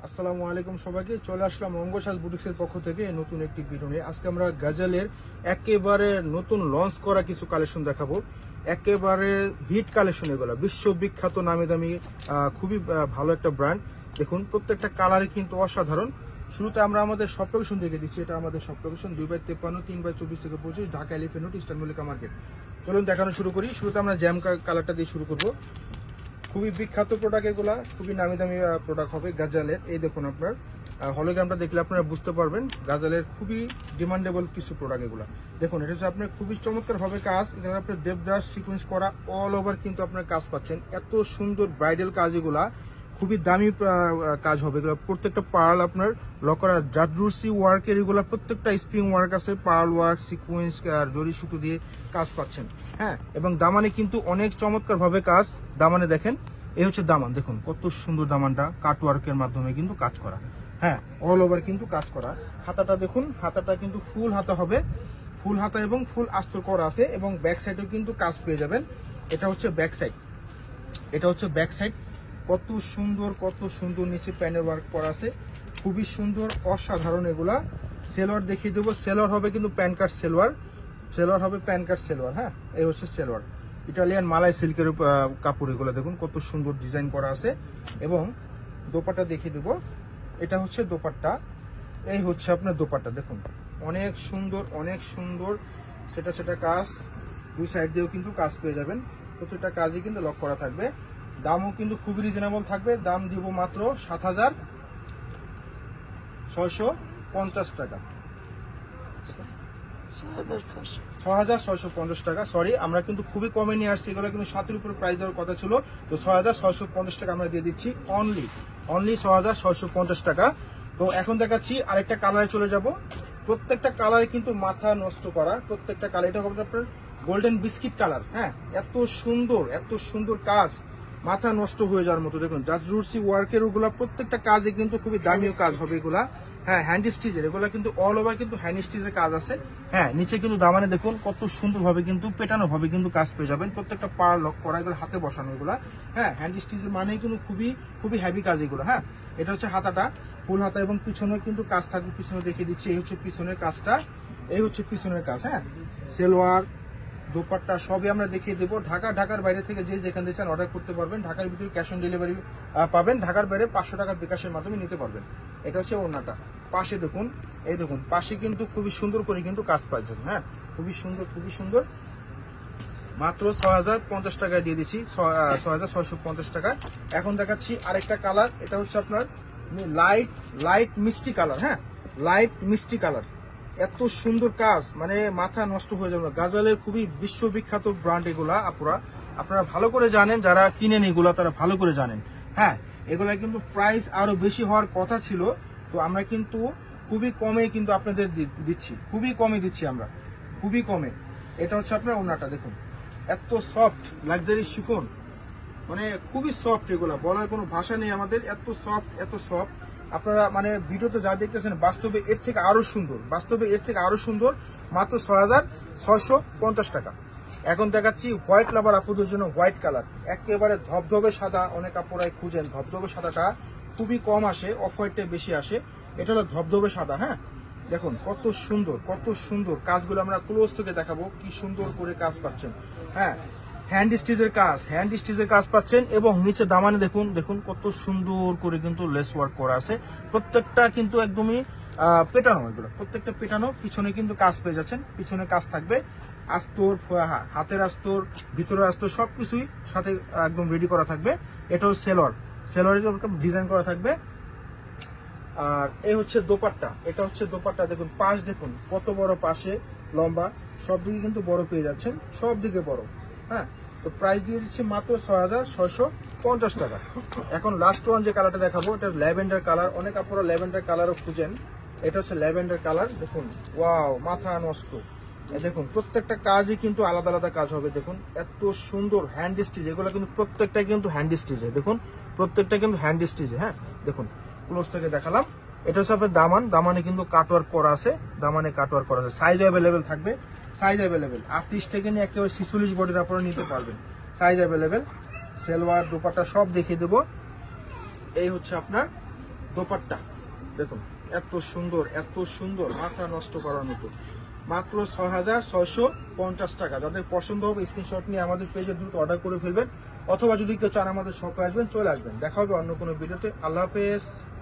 আসসালামু আলাইকুম সবাইকে। চলে আসলাম অঙ্গসাজ বুটিক্সের পক্ষ থেকে নতুন একটি ভিডিও নিয়ে। আজকে আমরা গাজালের একেবারে নতুন লঞ্চ করা কিছু কালেকশন দেখাবো। একেবারে হিট কালেকশন, এগুলো বিশ্ববিখ্যাত নামি দামি খুবই ভালো একটা ব্র্যান্ড। দেখুন প্রত্যেকটা কালারই কিন্তু অসাধারণ। শুরুতে আমরা আমাদের সব লোকেশন দেখে দিচ্ছি। এটা আমাদের সব লোকেশন 2/53, 3/24 থেকে 25, Dhaka Elephant Road, Eastern Mallika market. চলুন দেখানো শুরু করি। শুরুতে আমরা জ্যাম কালারটা দিয়ে শুরু করবো। খুবই বিখ্যাত প্রোডাক্ট, এগুলা খুবই নামি দামি প্রোডাক্ট হবে গাজালের। এই দেখুন আপনার হলোগ্রামটা দেখলে আপনারা বুঝতে পারবেন গাজালের খুবই ডিমান্ডেবল কিছু প্রোডাক্ট এগুলা। দেখুন এটা হচ্ছে আপনার খুবই চমৎকার ভাবে কাজ। এখানে আপনার দেবদাস সিকোয়েন্স করা অল ওভার কিন্তু আপনার কাজ পাচ্ছেন। এত সুন্দর ব্রাইডাল কাজ, এগুলা খুবই দামি কাজ হবে। এগুলো প্রত্যেকটা পার্ল আপনার লক করা জাদরুসি ওয়ার্কের, এগুলো প্রত্যেকটা স্প্রিং ওয়ার্ক আছে, পার্ল ওয়ার্ক সিকোয়েন্স আর জরি সুতো দিয়ে কাজ পাচ্ছেন। হ্যাঁ, এবং দামানে কিন্তু অনেক চমৎকার ভাবে কাজ। দামানে দেখেন, এই হচ্ছে দামান, দেখুন কত সুন্দর দামানটা কাট ওয়ার্কের মাধ্যমে কিন্তু কাজ করা। হ্যাঁ, অল ওভার কিন্তু কাজ করা। হাতাটা দেখুন, হাতাটা কিন্তু ফুল হাতা হবে, ফুল হাতা এবং ফুল আস্তর করা আছে, এবং ব্যাক সাইডেও কিন্তু কাজ পেয়ে যাবেন। এটা হচ্ছে ব্যাক সাইড, এটা হচ্ছে ব্যাক সাইড। কত সুন্দর নিচে প্যানেল ওয়ার্ক করা আছে, খুবই সুন্দর অসাধারণ। এগুলা সেলোয়ার দেখিয়ে দেবো। সেলোয়ার হবে কিন্তু প্যান কাট সেলোয়ার, সেলোয়ার হবে প্যান কাট সেলোয়ার। হ্যাঁ, এই হচ্ছে সেলোয়ার। ইটালিয়ান মালাই সিল্কের কাপড়, এগুলো দেখুন কত সুন্দর ডিজাইন করা আছে। এবং দোপাট্টা দেখিয়ে দেবো। এটা হচ্ছে দোপাট্টা, এই হচ্ছে আপনার দোপাট্টা। দেখুন অনেক সুন্দর সেটা কাজ। দুই সাইড দিয়েও কিন্তু কাজ পেয়ে যাবেন। প্রত্যেকটা কাজই কিন্তু লক করা থাকবে। দামও কিন্তু খুবই রিজনেবল থাকবে। দাম দিব মাত্র 7,650 টাকা, 6,650 টাকা। সরি, আমরা কিন্তু খুবই কমে নিয়ে আসছি। এগুলো কিন্তু 7-এর উপরে প্রাইস দেওয়ার কথা ছিল, তো 6,650 টাকা আমরা দিয়ে দিচ্ছি। অনলি 6,650 টাকা। তো এখন দেখাচ্ছি আরেকটা কালারে চলে যাব। প্রত্যেকটা কালারে কিন্তু মাথা নষ্ট করা, প্রত্যেকটা কালার। এটা হবে আপনার গোল্ডেন বিস্কিট কালার। হ্যাঁ, এত সুন্দর কাজ, মাথা নষ্ট হয়ে যাওয়ার মতো। দেখুন জাদরুসি ওয়ার্কের ওগুলা প্রত্যেকটা কাজে কিন্তু খুবই দামি কাজ হবে এগুলা। হ্যাঁ, হ্যান্ড স্টিচের, এগুলা কিন্তু অল ওভার কিন্তু হ্যান্ড স্টিচের কাজ আছে। হ্যাঁ, নিচে কিন্তু দামানে দেখুন কত সুন্দর ভাবে কিন্তু পেটানো ভাবে কিন্তু কাজ পেয়ে যাবেন। প্রত্যেকটা পার লক করা, এগুলো হাতে বসানো এগুলা। হ্যাঁ, হ্যান্ড স্টিচের মানে কিন্তু খুবই হেভি কাজ এগুলো। হ্যাঁ, এটা হচ্ছে হাতাটা ফুল হাতা, এবং পিছনে কিন্তু কাজ থাকবে। পিছনে দেখিয়ে দিচ্ছি, এই হচ্ছে পিছনের কাজটা, এই হচ্ছে পিছনের কাজ। হ্যাঁ, সেলোয়ার দোপাট্টা সবই আমরা দেখিয়ে দেবো। ঢাকার বাইরে থেকে যে যেখান থেকে অর্ডার করতে পারবেন। ঢাকার ভিতরে ক্যাশ অন ডেলিভারি পাবেন। ঢাকার বাইরে 500 টাকা বিকাশের মাধ্যমে নিতে পারবেন। এটা হচ্ছে ওড়নাটা। পাশে দেখুন, এই দেখুন পাশে কিন্তু খুবই সুন্দর করে কিন্তু কাজ পাচ্ছেন। হ্যাঁ, খুবই সুন্দর। মাত্র 6,050 টাকায় দিয়ে দিচ্ছি, 6,650 টাকা। এখন দেখাচ্ছি আরেকটা কালার। এটা হচ্ছে আপনার লাইট মিষ্টি কালার। হ্যাঁ, লাইট মিষ্টি কালার। এত সুন্দর কাজ, মানে মাথা নষ্ট হয়ে যাবে। গাজালের খুবই বিশ্ববিখ্যাত ব্র্যান্ড এগুলা। আপনারা ভালো করে জানেন, যারা কিনেন এগুলা তারা ভালো করে জানেন। হ্যাঁ, এগুলা কিন্তু প্রাইস আরো বেশি হওয়ার কথা ছিল, তো আমরা কিন্তু খুবই কমে কিন্তু আপনাদের দিচ্ছি, খুবই কমে দিচ্ছি আমরা, খুবই কমে। এটা হচ্ছে আপনার ওড়নাটা, দেখুন এত সফট লাক্সারি শিফন, মানে খুবই সফট। এগুলা বলার কোনো ভাষা নেই আমাদের, এত সফট। আপনারা মানে ভিডিওতে যা দেখতেছেন বাস্তবে এর থেকে আরো সুন্দর। মাত্র 6,650 টাকা। এখন দেখাচ্ছি হোয়াইট লাভার আপুদের জন্য হোয়াইট কালার, একেবারে ধবধবে সাদা। অনেক আপুরাই খুঁজেন ধবধবে সাদাটা, খুবই কম আসে, অফ হোয়াইটে বেশি আসে। এটা হলো ধবধবে সাদা। হ্যাঁ, দেখুন কত সুন্দর কাজগুলো আমরা ক্লোজ থেকে দেখাবো, কি সুন্দর করে কাজ পাচ্ছেন। হ্যাঁ, হ্যান্ড স্টিচের কাজ পাচ্ছেন। এবং নিচে দামানে দেখুন কত সুন্দর করে কিন্তু লেস ওয়ার্ক করা আছে। প্রত্যেকটা কিন্তু একদমই পেটানো, এগুলো প্রত্যেকটা পেটানো। পিছনে কিন্তু কাজ পেয়ে যাচ্ছেন, পিছনে কাজ থাকবে, আস্তর, হাতের আস্তর, ভিতরের আস্তর সবকিছুই সাথে একদম রেডি করা থাকবে। এটা হচ্ছে সেলোয়ারের ডিজাইন করা থাকবে। আর এই হচ্ছে দোপাট্টা, এটা হচ্ছে দোপাট্টা। দেখুন পাশ, দেখুন কত বড়, পাশে লম্বা, সব দিকে কিন্তু বড় পেয়ে যাচ্ছেন, সব দিকে বড়। হ্যাঁ, তো প্রাইস দিয়ে দিচ্ছি মাত্র 6,650 টাকা। এখন লাস্ট ওয়ান যে কালারটা দেখাবো, এটা ল্যাভেন্ডার কালার। অনেক আপনারা ল্যাভেন্ডার কালারও খুঁজেন। এটা হচ্ছে ল্যাভেন্ডার কালার। দেখুন ওয়াও, মাথা নষ্ট। দেখুন প্রত্যেকটা কাজই কিন্তু আলাদা কাজ হবে। দেখুন এত সুন্দর হ্যান্ড স্টিচ, এগুলো কিন্তু প্রত্যেকটা কিন্তু হ্যান্ড স্টিচে। দেখুন প্রত্যেকটা কিন্তু হ্যান্ড স্টিচে। হ্যাঁ, দেখুন ক্লোজ থেকে দেখালাম। এটা হচ্ছে আপনার দামানে কিন্তু কাটওয়ার্ক করা আছে, সাইজ অ্যাভেলেবেল থাকবে, সাইজ অ্যাভেলেবেল 38 থেকে নিয়ে একেবারে 46 বডির আপনারা নিতে পারবেন, সাইজ অ্যাভেলেবেল। সেলোয়ার দোপাট্টা সব দেখিয়ে দেবো। এই হচ্ছে আপনার দোপাট্টা দেখুন এত সুন্দর, মাথা নষ্ট করার মতো। মাত্র 6,650 টাকা। যাদের পছন্দ হবে স্ক্রিনশট নিয়ে আমাদের পেজে দ্রুত অর্ডার করে ফেলবেন, অথবা যদি কেউ চান আমাদের শপে আসবেন, চলে আসবেন। দেখা হবে অন্য কোনো ভিডিওতে। আল্লাহ হাফেজ।